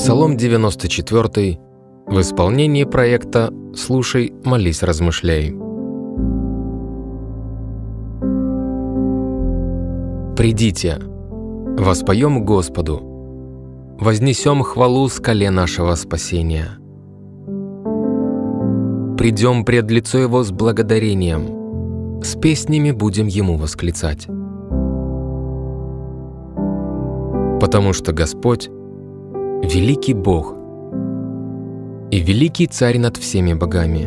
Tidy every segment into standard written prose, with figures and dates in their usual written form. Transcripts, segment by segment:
Псалом 94 в исполнении проекта «Слушай, молись, размышляй». Придите, воспоем Господу, вознесем хвалу скале нашего спасения. Придем пред лицо Его с благодарением, с песнями будем Ему восклицать. Потому что Господь — великий Бог и великий Царь над всеми богами.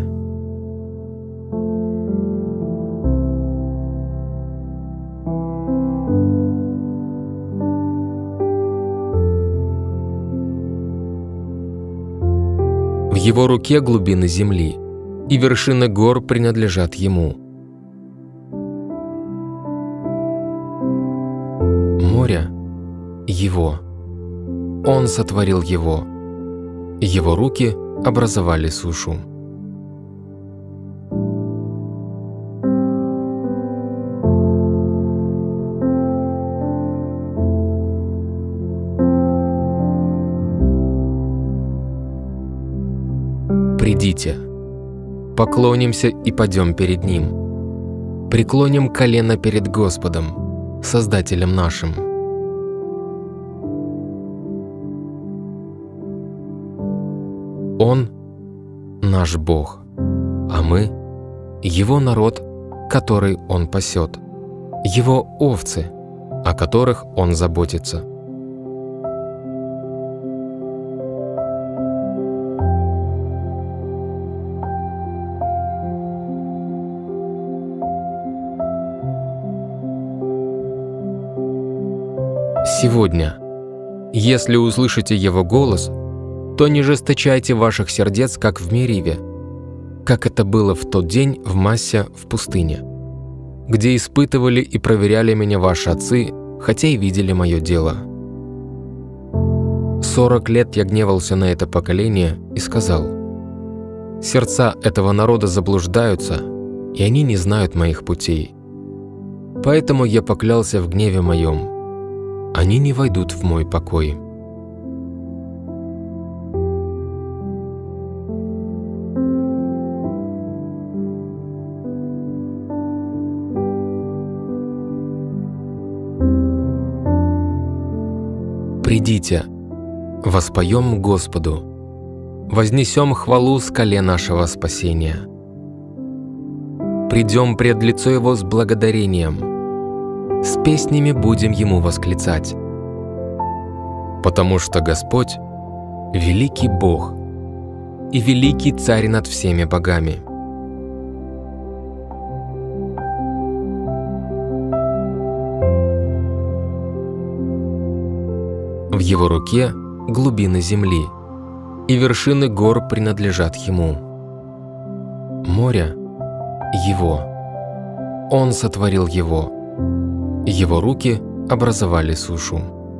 В Его руке глубины земли, и вершины гор принадлежат Ему. Море — Его. Он сотворил его. Его руки образовали сушу. Придите, поклонимся и падем перед Ним, преклоним колено перед Господом, Создателем нашим. Он — наш Бог, а мы — Его народ, который Он пасет, Его овцы, о которых Он заботится. Сегодня, если услышите Его голос, то не жесточайте ваших сердец, как в Мериве, как это было в тот день в Массе в пустыне, где испытывали и проверяли меня ваши отцы, хотя и видели мое дело. 40 лет я гневался на это поколение и сказал: сердца этого народа заблуждаются, и они не знают моих путей. Поэтому я поклялся в гневе моем: они не войдут в мой покой. Придите, воспоем Господу, вознесем хвалу скале нашего спасения. Придем пред лицо Его с благодарением, с песнями будем Ему восклицать. Потому что Господь — великий Бог и великий Царь над всеми богами. В Его руке глубины земли, и вершины гор принадлежат Ему. Море — Его. Он сотворил его. Его руки образовали сушу.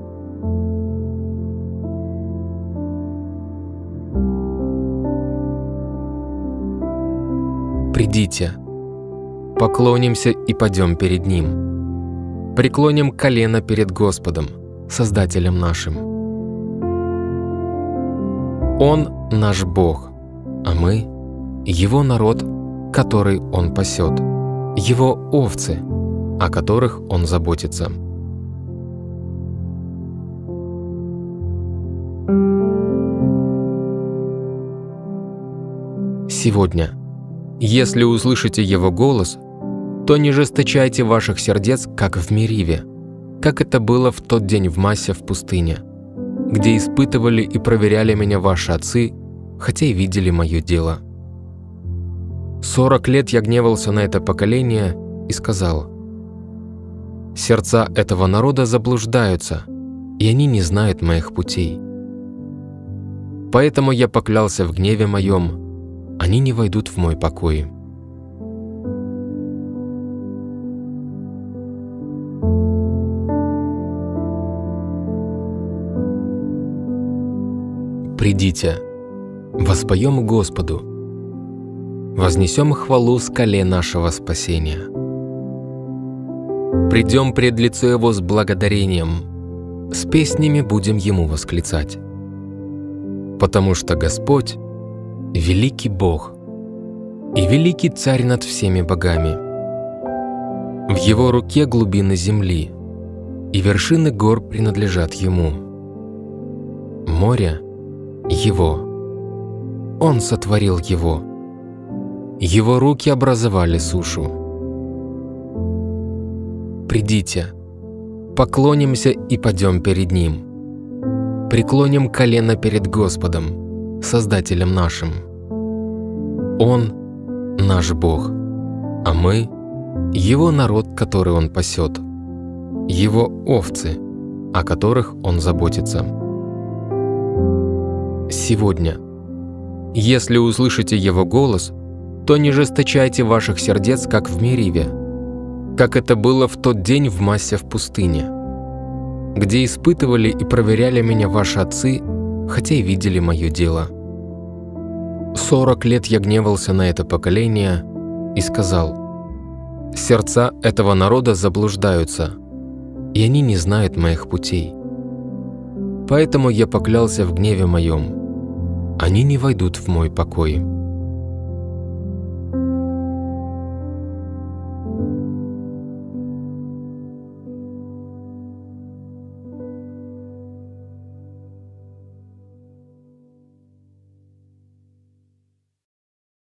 Придите, поклонимся и падем перед Ним, преклоним колено перед Господом, Создателем нашим. Он — наш Бог, а мы — Его народ, который Он пасет, Его овцы, о которых Он заботится. Сегодня, если услышите Его голос, то не жесточайте ваших сердец, как в Мериве, как это было в тот день в Массе в пустыне, где испытывали и проверяли меня ваши отцы, хотя и видели мое дело. 40 лет я гневался на это поколение и сказал: сердца этого народа заблуждаются, и они не знают моих путей. Поэтому я поклялся в гневе моем: они не войдут в мой покой. Придите, воспоем Господу, вознесем хвалу скале нашего спасения. Придем пред лицо Его с благодарением, с песнями будем Ему восклицать. потому что Господь – великий Бог и великий Царь над всеми богами. В Его руке глубины земли, и вершины гор принадлежат Ему. Море – Его. Он сотворил его. Его руки образовали сушу. Придите, поклонимся и падем перед Ним. Преклоним колено перед Господом, Создателем нашим. Он – наш Бог, а мы – Его народ, который Он пасет, Его овцы, о которых Он заботится. Сегодня, если услышите Его голос, то не жесточайте ваших сердец, как в Мериве, как это было в тот день в Массе в пустыне, где испытывали и проверяли меня ваши отцы, хотя и видели мое дело. 40 лет я гневался на это поколение и сказал: сердца этого народа заблуждаются, и они не знают моих путей. Поэтому я поклялся в гневе моем: они не войдут в мой покой.